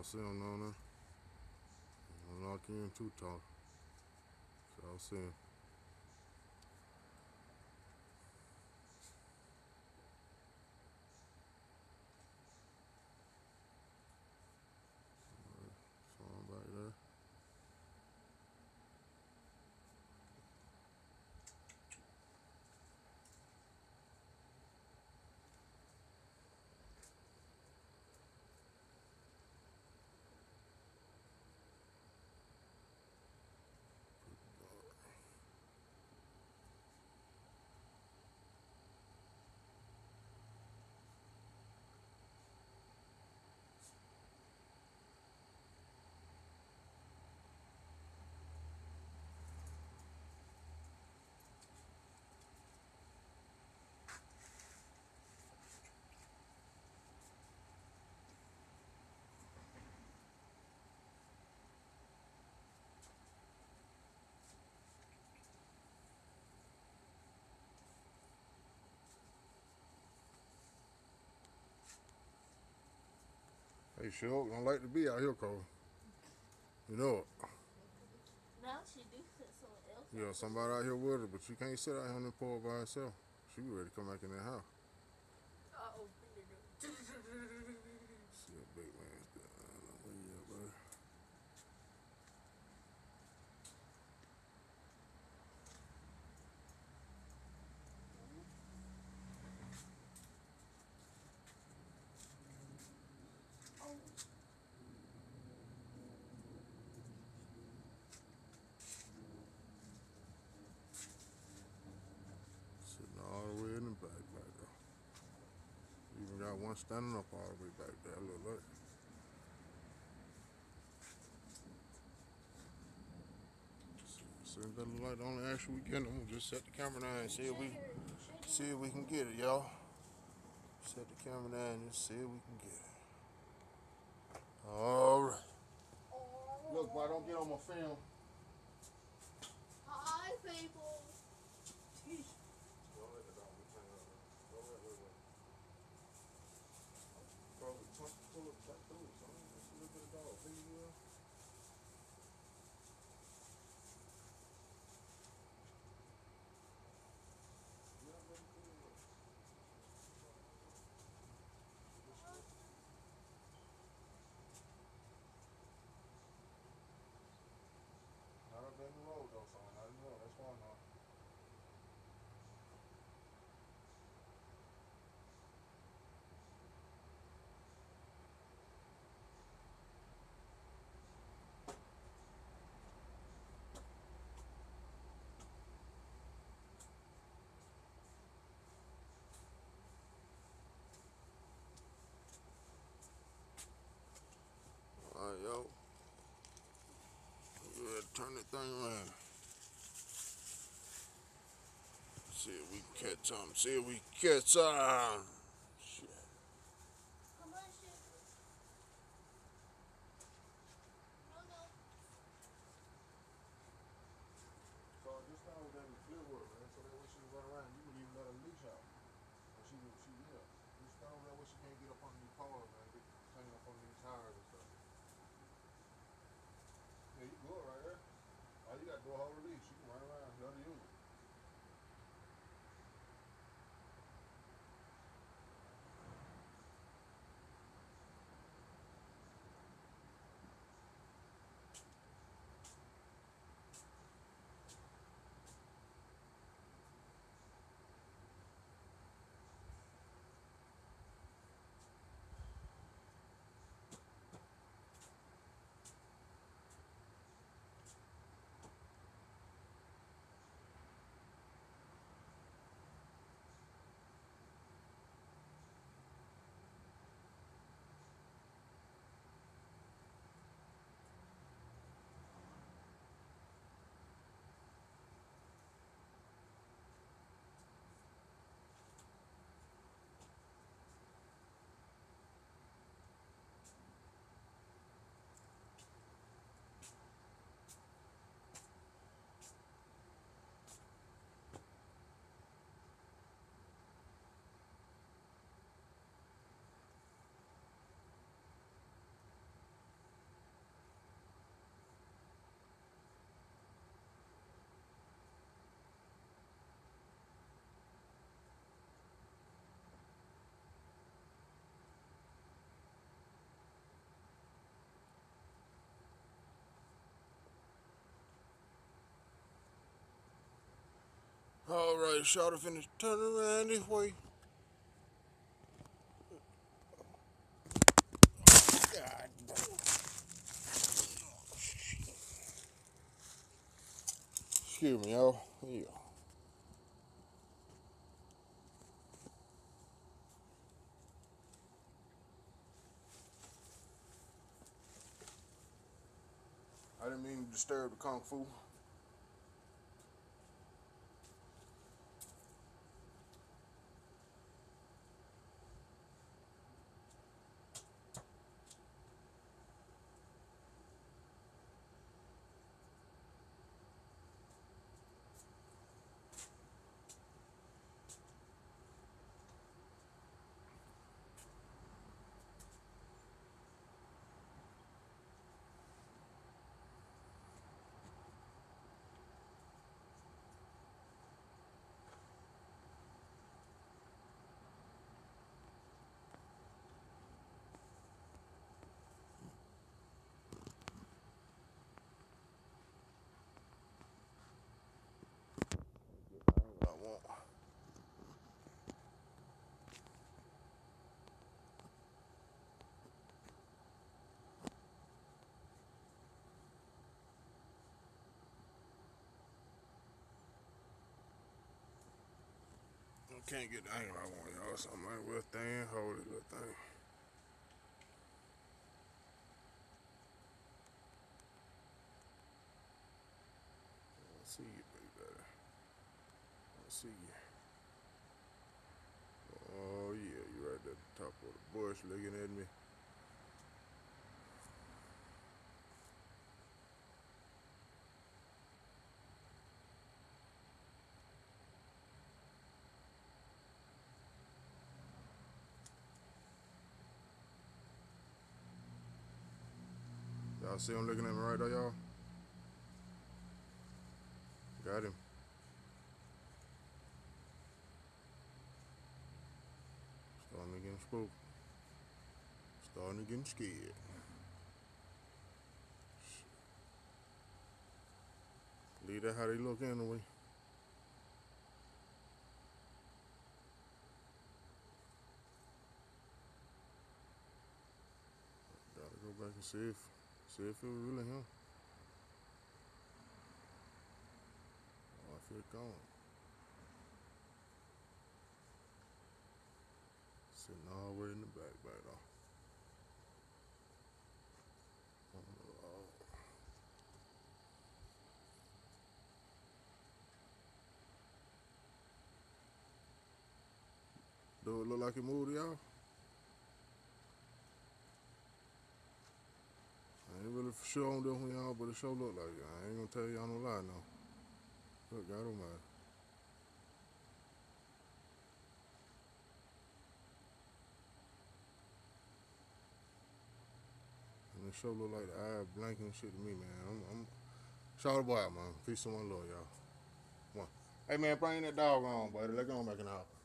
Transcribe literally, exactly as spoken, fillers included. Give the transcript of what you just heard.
see him on there. Don't lock in too tall. So I'll see him. So I'm back there. Hey, Shug, don't like to be out here, Cole. You know it. Now she do put someone else. You know, somebody out here with her, but you can't sit out here on the pole by herself. She be ready to come back in that house. Uh oh. See a big man. Where you at, buddy? Oh. Sitting all the way in the back, back there. Even got one standing up all the way back there. Look like. Since that look like the only action we getting, I'm gonna just set the camera down and see if we see if we can get it, y'all. Set the camera down and just see if we can get it. All right. Look, boy, don't get on my film. Hi, people. Don't let the dog be playing up. Don't let wait, wait. Probably talk to it, talk to it. So just a little bit of dog. Please, you will. Yeah, let me cool it. Not up in the road though, son. Not in the road. That's fine, huh? Alright, yo. You gotta turn that thing around. See if we can catch some. See if we can catch some. Shit. Come on, sugar. No, no. So just start with that flip work, man. So that way she can run around. You can even let her leash out. And she will, she will. Just start with that way she can't get up under these cars, man. Get hanging up on these tires and stuff. Yeah, you good right there. All you gotta do is hold the leash. You can run around. Let her use it. All right, shot to finish. Turn around this way. God damn. Excuse me, y'all. Yeah. I didn't mean to disturb the kung fu. I want. I can't get the angle I want, y'all. So I might well stand, hold it, little thing. I see you, baby. I see you. Oh yeah, you right there at the top of the bush looking at me. Y'all see him looking at me right there, y'all? Got him. Starting to get spooked. Starting to get scared. Leave that how they look anyway. Gotta go back and see if see if it was really him. Oh, I feel it gone. Sitting all the way in the back back though. Oh, do it look like it moved, y'all? I ain't really for sure on this one, y'all, but it sure look like it. I ain't gonna tell y'all no lie now. Look, God almighty. And it sure look like the eye blanking shit to me, man. I'm, I'm shout out boy out, man. Peace to one love, y'all. One. Hey man, bring that dog on, buddy. Let's go on back in the house.